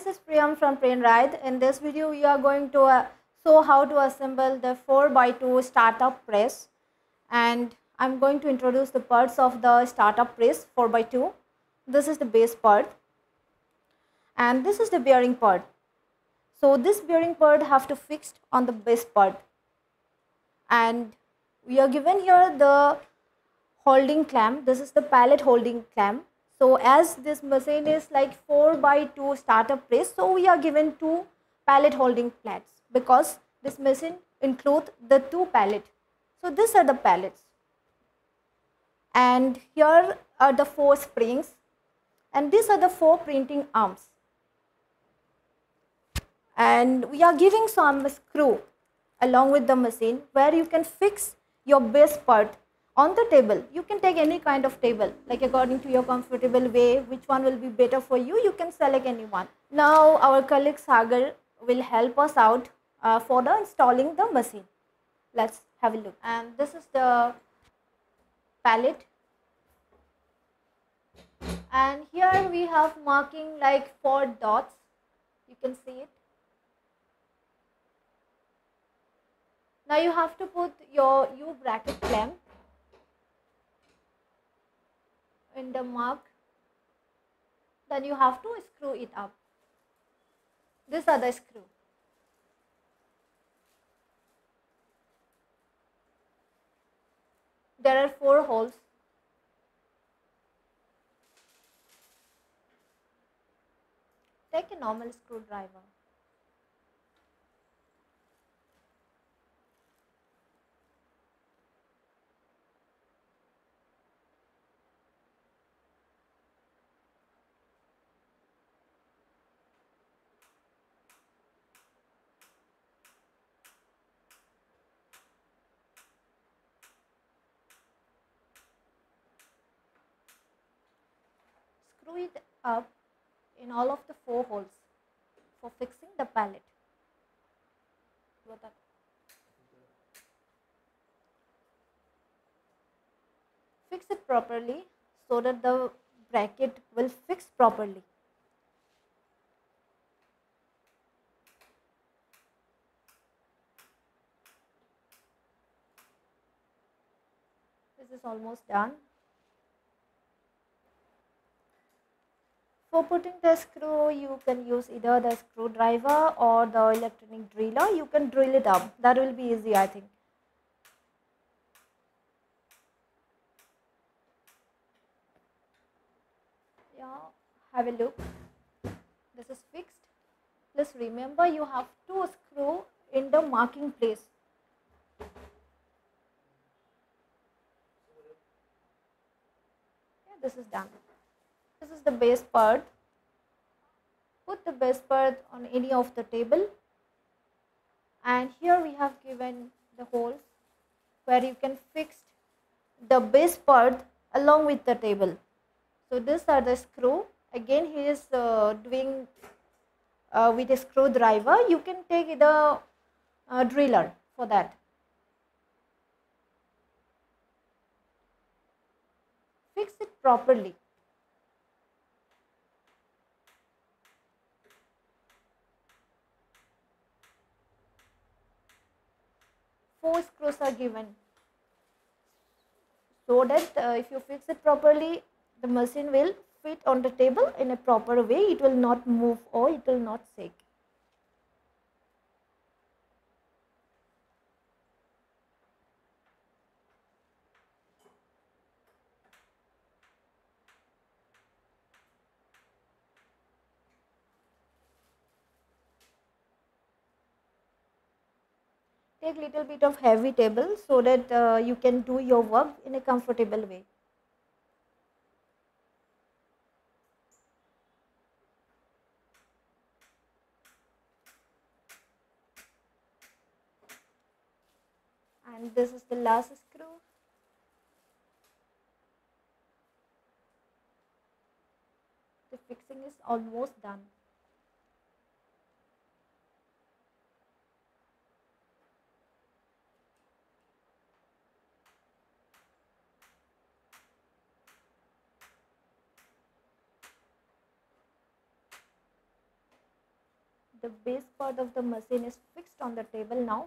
this is Priyam from Print. In this video, we are going to show how to assemble the 4x2 startup press, and I'm going to introduce the parts of the startup press 4x2. This is the base part, and this is the bearing part. So this bearing part have to fixed on the base part, and we are given here the holding clamp. This is the pallet holding clamp. So as this machine is like 4x2 startup press, so we are given two pallet holding plats because this machine includes the two pallet. So these are the pallets, and here are the four springs, and these are the four printing arms, and we are giving some screw along with the machine where you can fix your base part on the table. You can take any kind of table, like according to your comfortable way, which one will be better for you, you can select any one. Now our colleague Sagar will help us out for the installing the machine. Let's have a look. And this is the pallet, and here we have marking like 4 dots, you can see it. Now you have to put your U bracket clamp in the mark, then you have to screw it up. These are the screw. There are 4 holes. Take a normal screwdriver. Screw it up in all of the 4 holes for fixing the pallet. Fix it properly so that the bracket will fix properly. This is almost done. For putting the screw, you can use either the screwdriver or the electronic driller. You can drill it up. That will be easy, I think. Yeah, have a look. This is fixed. Please remember, you have to screw in the marking place. Yeah, this is done. This is the base part. Put the base part on any of the table, and here we have given the holes where you can fix the base part along with the table. So these are the screw. Again, he is doing with a screwdriver. You can take the driller for that. Fix it properly. Four screws are given so that if you fix it properly, the machine will fit on the table in a proper way. It will not move or it will not shake. Take little bit of heavy table so that you can do your work in a comfortable way. And this is the last screw. The fixing is almost done. the base part of the machine is fixed on the table now,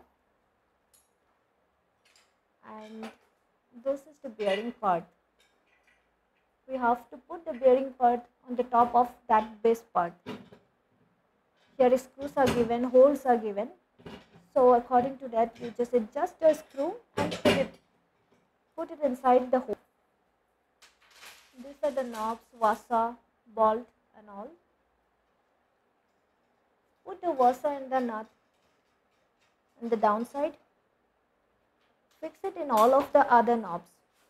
and this is the bearing part. We have to put the bearing part on the top of that base part. Here screws are given, holes are given. So according to that, you just adjust the screw and put it inside the hole. These are the knobs, washer, bolt and all. Put the washer and the nut on the downside. Fix it in all of the other knobs.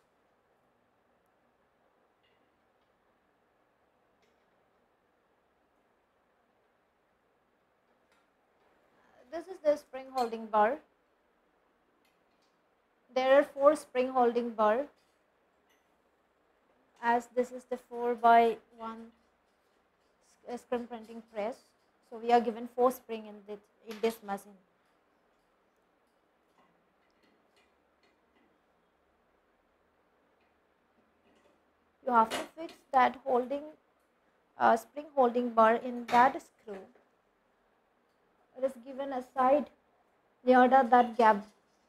This is the spring holding bar. There are 4 spring holding bar, as this is the 4x1 screen printing press. So we are given 4 spring in this machine. You have to fix that spring holding bar in that screw. It is given a side near that gap.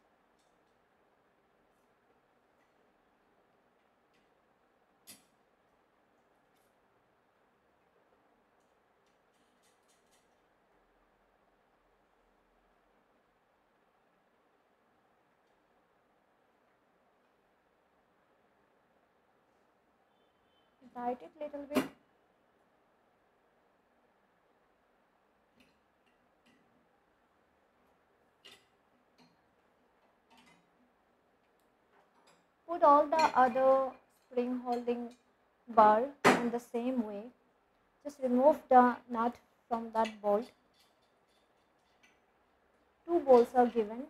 Tight it little bit. Put all the other spring holding bar in the same way. Just remove the nut from that bolt. 2 bolts are given.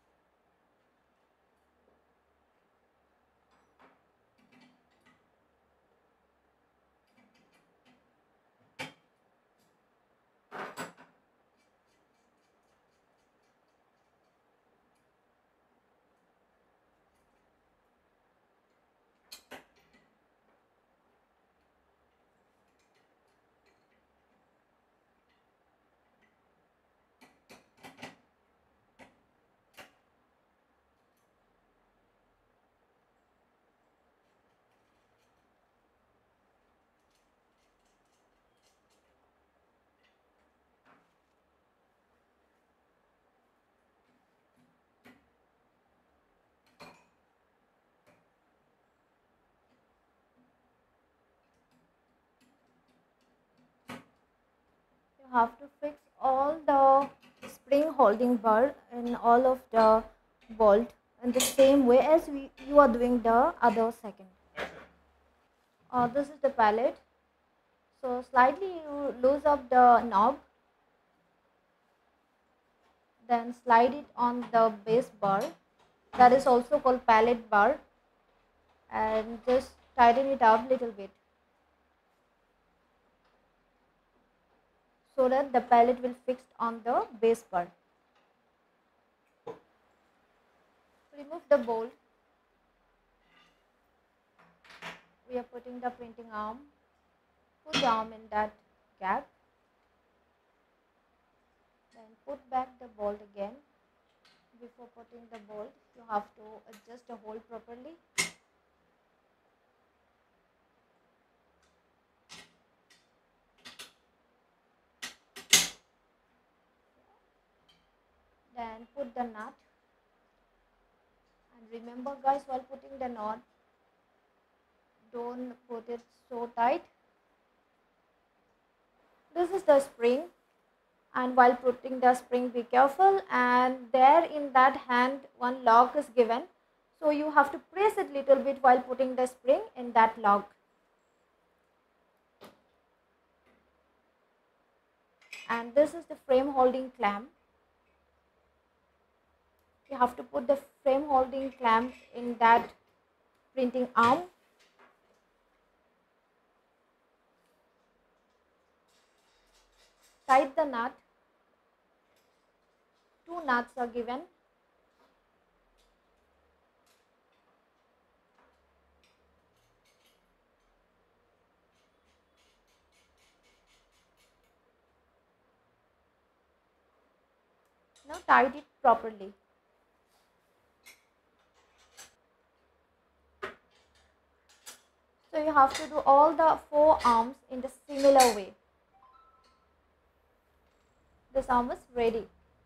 You have to fix all the spring holding bar in all of the bolt in the same way as you are doing the other second. This is the pallet. So slightly you loosen up the knob, then slide it on the base bar, that is also called pallet bar, and just tighten it up little bit so that the pallet will fix on the base bar. Remove the bolt. We are putting the printing arm. Put the arm in that gap. Then put back the bolt again. Before putting the bolt, you have to adjust the hole properly. Then put the nut. And remember guys, while putting the knot, don't put it so tight. This is the spring, and while putting the spring be careful, and there in that hand one lock is given, so you have to press it little bit while putting the spring in that lock. And this is the frame holding clamp. You have to put the frame holding clamp in that printing arm. Tight the nut. 2 nuts are given. Now tight it properly. So you have to do all the 4 arms in the similar way. This arm is ready.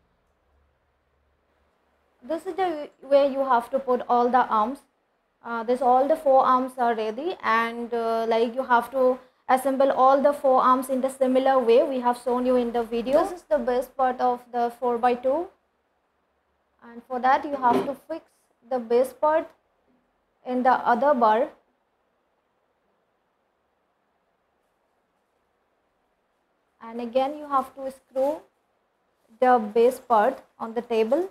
This is the way you have to put all the arms. This all the 4 arms are ready, and like you have to assemble all the 4 arms in the similar way we have shown you in the video. This is the base part of the 4x2, and for that you have to fix the base part in the other bar. And again you have to screw the base part on the table.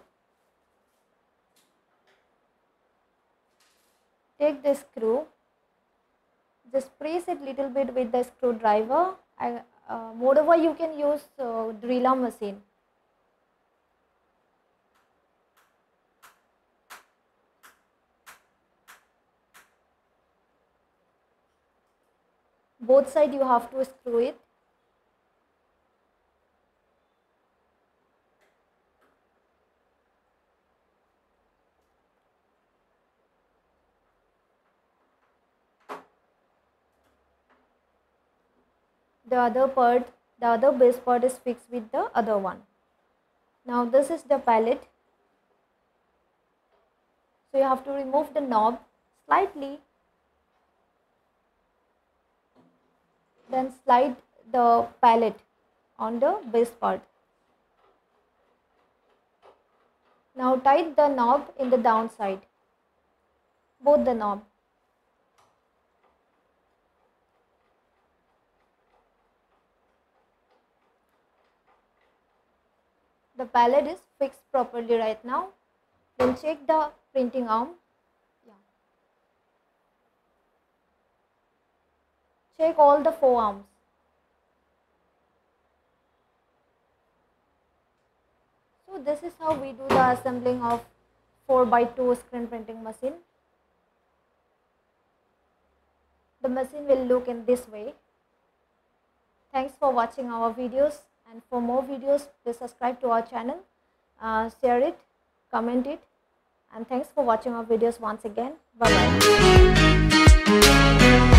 Take the screw, just press it little bit with the screwdriver. Moreover, you can use driller machine. Both sides you have to screw it. The other base part is fixed with the other one. Now this is the pallet. So you have to remove the knob slightly, then slide the pallet on the base part. Now tight the knob in the downside, both the knob. The pallet is fixed properly right now. Then check the printing arm. Check all the 4 arms. So this is how we do the assembling of 4x2 screen printing machine. The machine will look in this way. Thanks for watching our videos, and for more videos please subscribe to our channel, share it, comment it, and thanks for watching our videos once again. Bye bye.